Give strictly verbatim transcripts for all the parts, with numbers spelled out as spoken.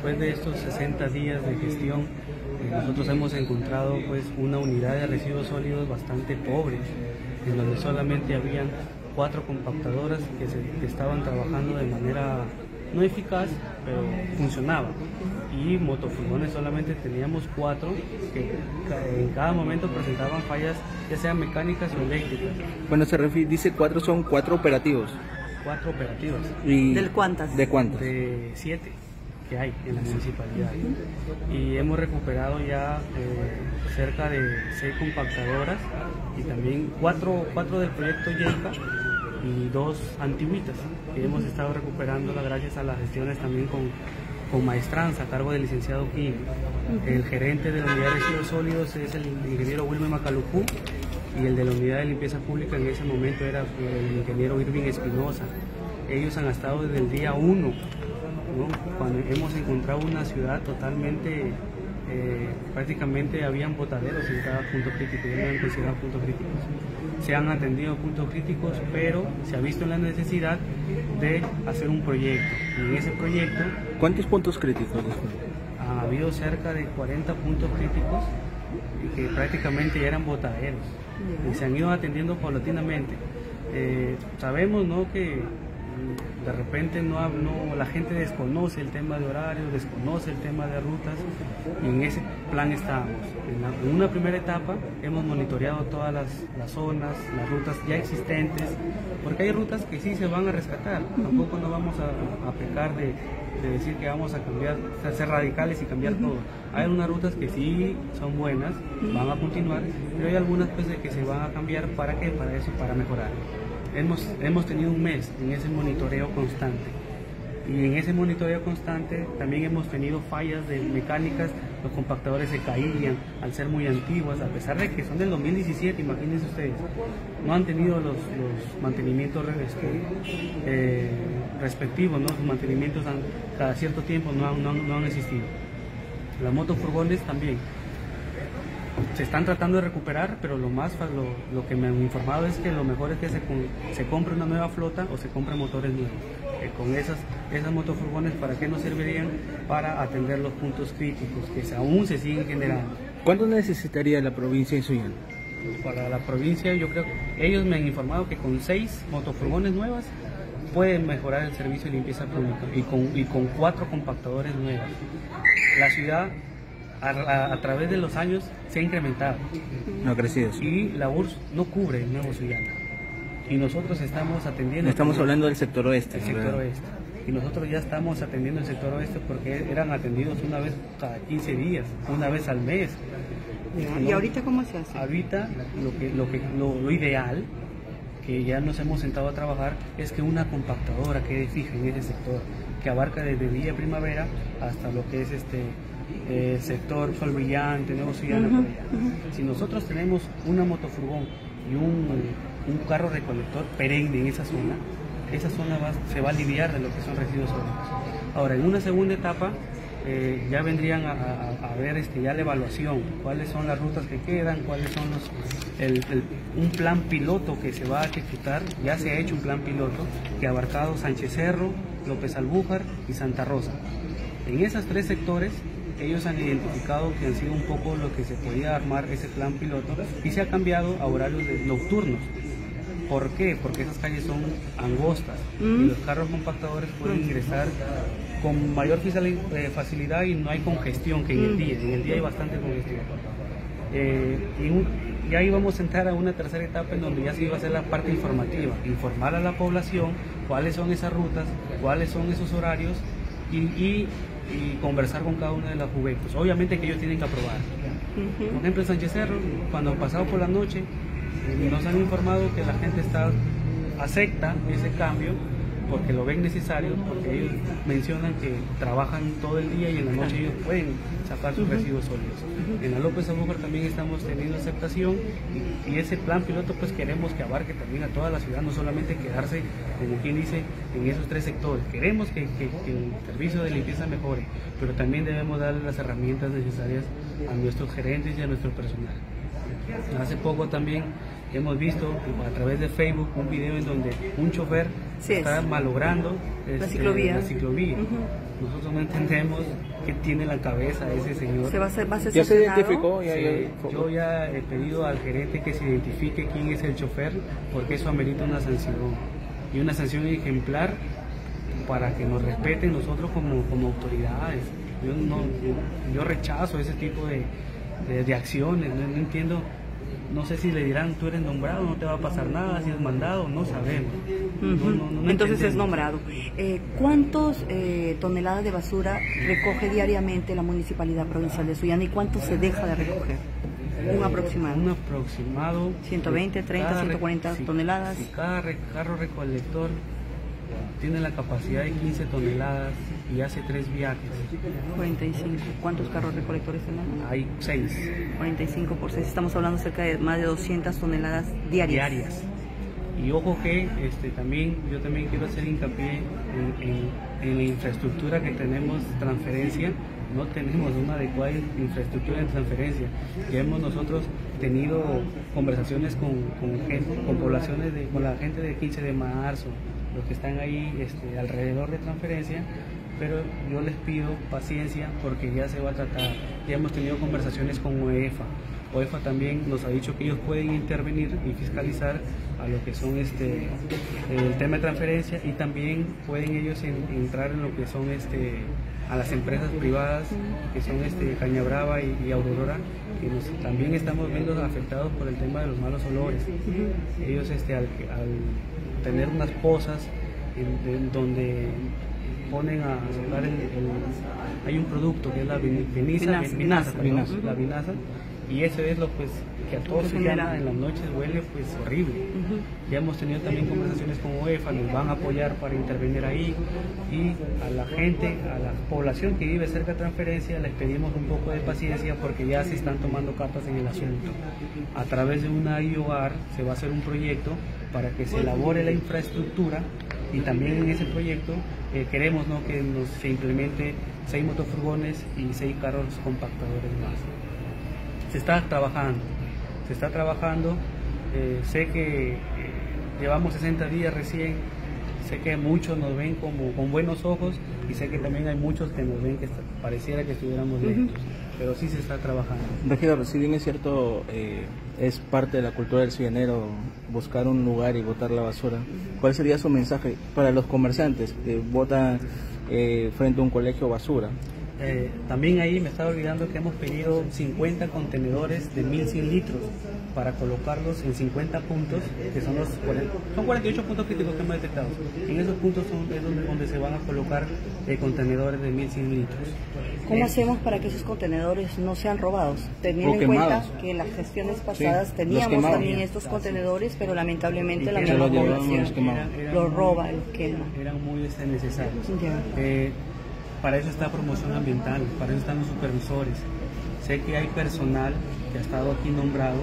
después de estos sesenta días de gestión, eh, nosotros hemos encontrado pues una unidad de residuos sólidos bastante pobre, en donde solamente habían cuatro compactadoras que, se, que estaban trabajando de manera no eficaz, pero funcionaba. Y motofurgones solamente teníamos cuatro que en cada momento presentaban fallas, ya sean mecánicas o eléctricas. Cuando se refiere, dice cuatro, son cuatro operativos. Cuatro operativas. ¿Y ¿Del cuántas? ¿De cuántas? De siete que hay en la municipalidad. Y hemos recuperado ya eh, cerca de seis compactadoras y también cuatro, cuatro del proyecto Yeica y dos antiguitas que hemos estado recuperándola gracias a las gestiones también con, con maestranza a cargo del licenciado Kim. El gerente de la unidad de residuos sólidos es el ingeniero Wilmer Macalucú y el de la unidad de limpieza pública en ese momento era el ingeniero Irving Espinosa. Ellos han estado desde el día uno, ¿no? Cuando hemos encontrado una ciudad totalmente, eh, prácticamente habían botaderos en cada punto crítico, ya no eran considerados puntos críticos. Se han atendido puntos críticos, pero se ha visto la necesidad de hacer un proyecto. Y en ese proyecto... ¿Cuántos puntos críticos? Ha habido cerca de cuarenta puntos críticos que prácticamente ya eran botaderos y se han ido atendiendo paulatinamente. Eh, sabemos, ¿no?, que de repente no, no, la gente desconoce el tema de horarios, desconoce el tema de rutas, y en ese plan estamos. En, la, en una primera etapa hemos monitoreado todas las, las zonas, las rutas ya existentes, porque hay rutas que sí se van a rescatar, tampoco nos vamos a, a pecar de, de decir que vamos a cambiar, a ser radicales y cambiar todo. Hay unas rutas que sí son buenas, van a continuar, pero hay algunas pues de que se van a cambiar. ¿Para qué? Para eso, para mejorar. Hemos, hemos tenido un mes en ese monitoreo constante y en ese monitoreo constante también hemos tenido fallas de mecánicas. Los compactadores se caían al ser muy antiguas, a pesar de que son del dos mil diecisiete, imagínense ustedes, no han tenido los, los mantenimientos eh, respectivos, ¿no? Los mantenimientos han, cada cierto tiempo no han, no, han, no han existido. Las motofurgones también se están tratando de recuperar, pero lo más lo, lo que me han informado es que lo mejor es que se, se compre una nueva flota o se compren motores nuevos. Eh, con esas, esas motofurgones, ¿para qué nos servirían? Para atender los puntos críticos que se, aún se siguen generando. ¿Cuánto necesitaría la provincia de Sullana? Para la provincia, yo creo que ellos me han informado que con seis motofurgones nuevas pueden mejorar el servicio de limpieza pública y con, y con cuatro compactadores nuevos. La ciudad A, a, a través de los años se ha incrementado. No ha crecido. Sí. Y la U R S S no cubre el Nuevo Sullana. Y nosotros estamos atendiendo... Estamos hablando del sector oeste. El sector oeste. Y nosotros ya estamos atendiendo el sector oeste porque eran atendidos una vez cada quince días, una vez al mes. ¿Y ¿no? ahorita cómo se hace? Ahorita lo, que, lo, que, lo, lo ideal, que ya nos hemos sentado a trabajar, es que una compactadora quede fija en ese sector, que abarca desde Villa Primavera hasta lo que es este... Eh, sector Sol Brillante, Nuevo Sullana, uh-huh, por allá. Uh-huh. Si nosotros tenemos una motofurgón y un, un carro recolector perenne en esa zona, esa zona va, se va a aliviar de lo que son residuos sólidos. Ahora, en una segunda etapa, eh, ya vendrían a, a, a ver este, ya la evaluación, cuáles son las rutas que quedan, cuáles son los, el, el, un plan piloto que se va a ejecutar. Ya se ha hecho un plan piloto que ha abarcado Sánchez Cerro, López Albújar y Santa Rosa. En esos tres sectores ellos han identificado que han sido un poco lo que se podía armar ese plan piloto y se ha cambiado a horarios de, nocturnos. ¿Por qué? Porque esas calles son angostas mm. y los carros compactadores pueden ingresar con mayor facilidad y no hay congestión que en el día. En el día hay bastante congestión. Eh, y, un, y ahí vamos a entrar a una tercera etapa en donde ya se iba a hacer la parte informativa, informar a la población cuáles son esas rutas, cuáles son esos horarios y, y y conversar con cada uno de los juguetes. Obviamente que ellos tienen que aprobar. Uh-huh. Por ejemplo, en Sánchez Cerro, cuando han pasado por la noche, eh, nos han informado que la gente está acepta ese cambio porque lo ven necesario, porque ellos mencionan que trabajan todo el día y en la noche ellos pueden sacar sus uh-huh. residuos sólidos. Uh-huh. En la López Albújar también estamos teniendo aceptación y, y ese plan piloto pues queremos que abarque también a toda la ciudad, no solamente quedarse, como quien dice, en esos tres sectores. Queremos que, que, que el servicio de limpieza mejore, pero también debemos darle las herramientas necesarias a nuestros gerentes y a nuestro personal. Hace poco también hemos visto a través de Facebook un video en donde un chofer sí está es. malogrando la este, ciclovía. La ciclovía. Uh-huh. Nosotros no entendemos qué tiene en la cabeza ese señor. ¿Se va a ser, va a ser ¿Ya se sancionado? identificó? Ya, Sí, ya... yo ya he pedido al gerente que se identifique quién es el chofer, porque eso amerita una sanción, y una sanción ejemplar para que nos respeten nosotros como, como autoridades. Yo, no, yo rechazo ese tipo de, de, de acciones, no, no entiendo. No sé si le dirán, tú eres nombrado, no te va a pasar nada, si es mandado, no sabemos. Uh-huh. no, no, no Entonces entendemos. es nombrado. Eh, ¿Cuántas eh, toneladas de basura recoge diariamente la Municipalidad Provincial de Sullana y cuánto se deja de recoger? Un aproximado. Un aproximado. ciento veinte, treinta, Cada ciento cuarenta si, toneladas. Si cada re, carro recolector tiene la capacidad de quince toneladas y hace tres viajes. cuarenta y cinco. ¿Cuántos carros recolectores tenemos? Hay seis. cuarenta y cinco por seis. Estamos hablando cerca de más de doscientas toneladas diarias. diarias. Y ojo que este, también yo también quiero hacer hincapié en, en, en la infraestructura que tenemos transferencia. No tenemos una adecuada infraestructura en transferencia. Ya hemos nosotros tenido conversaciones con, con, gente, con poblaciones, de, con la gente de quince de marzo, los que están ahí este, alrededor de transferencia, pero yo les pido paciencia porque ya se va a tratar. Ya hemos tenido conversaciones con OEFA. OEFA también nos ha dicho que ellos pueden intervenir y fiscalizar a lo que son este el tema de transferencia, y también pueden ellos en, entrar en lo que son este a las empresas privadas que son este Cañabrava y, y Aurora, que nos, también estamos viendo afectados por el tema de los malos olores. Ellos este al, al tener unas pozas en, en donde ponen a sacar el, el hay un producto que es la vin, viniza, vinaza, vinaza, vinaza, vinaza, uh-huh. la vinaza, y eso es lo pues que a todos se llama en las noches huele pues horrible. Uh-huh. Ya hemos tenido también conversaciones con OEFA, nos van a apoyar para intervenir ahí, y a la gente, a la población que vive cerca de transferencia les pedimos un poco de paciencia porque ya se están tomando cartas en el asunto. A través de una I O R se va a hacer un proyecto para que se elabore la infraestructura, y también en ese proyecto eh, queremos, ¿no?, que nos, se implemente seis motofurgones y seis carros compactadores más. Se está trabajando, se está trabajando, eh, sé que eh, llevamos sesenta días recién, sé que muchos nos ven como con buenos ojos, y sé que también hay muchos que nos ven que está, pareciera que estuviéramos lentos, uh-huh. pero sí se está trabajando. Regidor, si bien es cierto, eh, es parte de la cultura del suyanero buscar un lugar y botar la basura, ¿cuál sería su mensaje para los comerciantes que botan eh, frente a un colegio basura? Eh, también ahí me estaba olvidando que hemos pedido cincuenta contenedores de mil cien litros para colocarlos en cincuenta puntos, que son los son cuarenta y ocho puntos críticos que hemos detectado. En esos puntos son, es donde, donde se van a colocar eh, contenedores de mil cien litros. ¿Cómo eh, hacemos para que esos contenedores no sean robados? Teniendo o en cuenta quemados. que en las gestiones pasadas sí, teníamos también estos ah, contenedores, sí. pero lamentablemente la misma población los, eran, eran los muy, roba, los quema. Eran muy este, necesarios. Yeah. Eh, Para eso está promoción ambiental, para eso están los supervisores. Sé que hay personal que ha estado aquí nombrado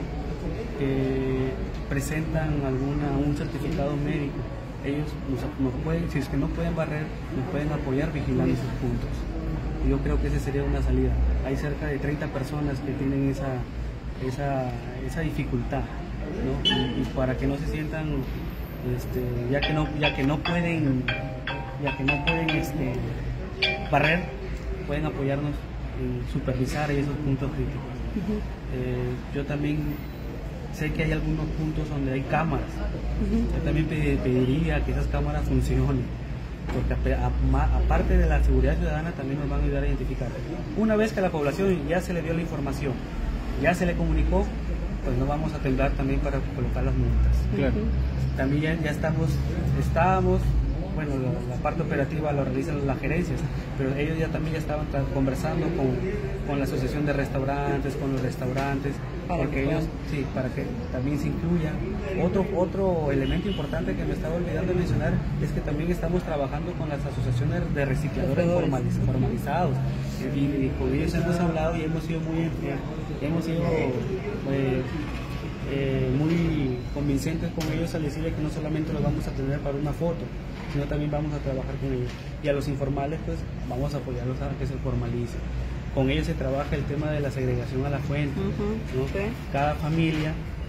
que presentan alguna un certificado médico. Ellos nos, nos pueden, si es que no pueden barrer, nos pueden apoyar vigilando sus puntos. Y yo creo que esa sería una salida. Hay cerca de treinta personas que tienen esa, esa, esa dificultad, ¿no? Y, y para que no se sientan, este, ya que no, ya que no pueden, ya que no pueden, este, barrer, pueden apoyarnos en supervisar esos puntos críticos. Uh-huh. eh, yo también sé que hay algunos puntos donde hay cámaras. Uh-huh. Yo también pediría que esas cámaras funcionen, porque a, a, aparte de la seguridad ciudadana también nos van a ayudar a identificar. Una vez que a la población ya se le dio la información, ya se le comunicó, pues no vamos a temblar también para colocar las multas. Claro. Uh-huh. También ya, ya estamos, estábamos bueno, la, la parte operativa lo realizan las gerencias, pero ellos ya también ya estaban conversando con, con la asociación de restaurantes, con los restaurantes, porque ellos, sí, para que también se incluyan. Otro, otro elemento importante que me estaba olvidando de mencionar es que también estamos trabajando con las asociaciones de recicladores formaliz, formalizados, y, y con ellos hemos hablado y hemos sido muy, hemos sido eh, eh, muy convincentes con ellos al decirle que no solamente los vamos a tener para una foto, sino también vamos a trabajar con ellos. Y a los informales, pues, vamos a apoyarlos a que se formalicen. Con ellos se trabaja el tema de la segregación a la fuente, uh-huh. ¿no? Okay. Cada familia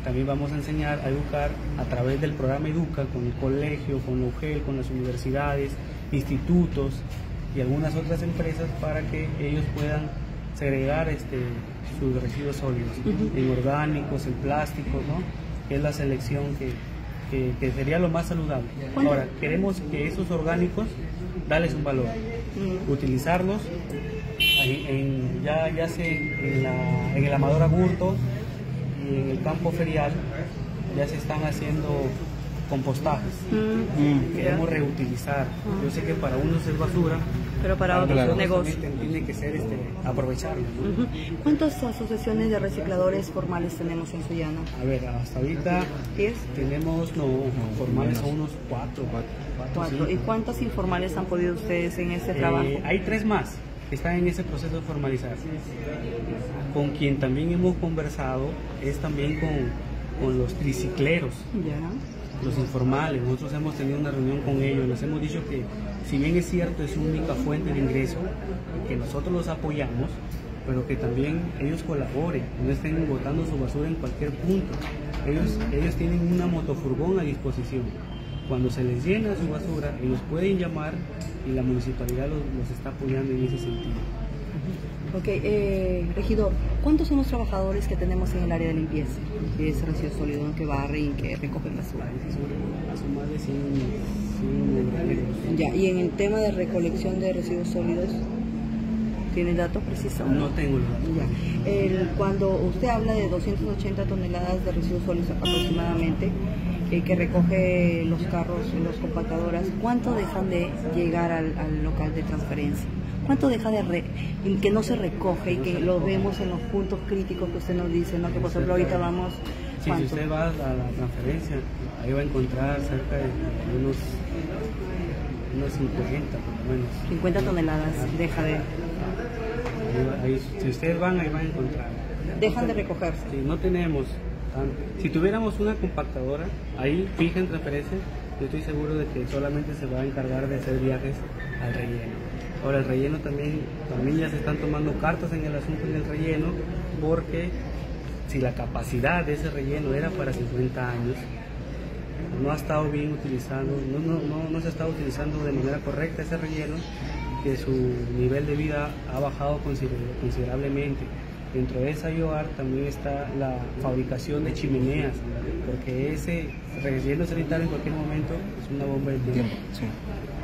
también vamos a enseñar a educar a través del programa Educa, con el colegio, con la U G E L, con las universidades, institutos y algunas otras empresas, para que ellos puedan segregar este, sus residuos sólidos, uh-huh. en orgánicos, en plásticos, ¿no? Que es la selección que, que, que sería lo más saludable. Ahora, queremos que esos orgánicos, darles un valor, uh-huh. utilizarlos en, en, ya, ya sea en, la, en el Amador Aburto y en el campo ferial, ya se están haciendo compostajes. Mm. Queremos reutilizar. Mm. Yo sé que para unos es basura, pero para, para otros claro. negocios tiene que ser este, aprovecharlo. Uh-huh. ¿Cuántas asociaciones de recicladores formales tenemos en Sullana? A ver, hasta ahorita ¿diez? Tenemos, no, formales son unos cuatro. cuatro, cuatro, cuatro. ¿Y cuántas informales han podido ustedes en este eh, trabajo? Hay tres más que están en ese proceso de formalizar. Con quien también hemos conversado es también con, con los tricicleros. Ya. Los informales, nosotros hemos tenido una reunión con ellos, les hemos dicho que si bien es cierto es su única fuente de ingreso, que nosotros los apoyamos, pero que también ellos colaboren, no estén botando su basura en cualquier punto. Ellos, ellos tienen una motofurgón a disposición. Cuando se les llena su basura, ellos pueden llamar y la municipalidad los, los está apoyando en ese sentido. Ok, eh, regidor, ¿cuántos son los trabajadores que tenemos en el área de limpieza? Que es residuos sólidos, que barren, que recogen basura. Son más de cien. Ya, y en el tema de recolección de residuos sólidos, ¿tiene datos precisos? No tengo el dato. Ya. El, cuando usted habla de doscientas ochenta toneladas de residuos sólidos aproximadamente, eh, que recoge los carros, las compactadoras, ¿cuánto dejan de llegar al, al local de transferencia? ¿Cuánto deja de re, que no se recoge y que lo vemos en los puntos críticos que usted nos dice, ¿no? Que por ejemplo ahorita vamos... Sí, si usted va a la transferencia, ahí va a encontrar cerca de unos, unos cincuenta, por lo menos. cincuenta toneladas ah, deja de... Ahí, ahí, si ustedes van, ahí van a encontrar. Dejan de recogerse. Sí, no tenemos... Si tuviéramos una compactadora, ahí fija en transferencia, yo estoy seguro de que solamente se va a encargar de hacer viajes al relleno. Ahora el relleno también, también ya se están tomando cartas en el asunto en el relleno, porque si la capacidad de ese relleno era para cincuenta años, no ha estado bien utilizando, no, no, no, no se ha estado utilizando de manera correcta ese relleno, que su nivel de vida ha bajado considerablemente. Dentro de esa I O A R también está la fabricación de chimeneas, porque ese relleno sanitario en cualquier momento es una bomba de tiempo. Sí.